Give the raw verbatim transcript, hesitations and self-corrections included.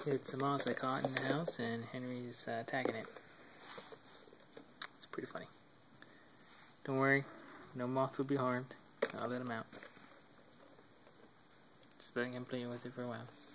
It's a moth I caught in the house, and Henry's uh, tagging it. It's pretty funny. Don't worry, no moth will be harmed. I'll let him out. Just letting him play with it for a while.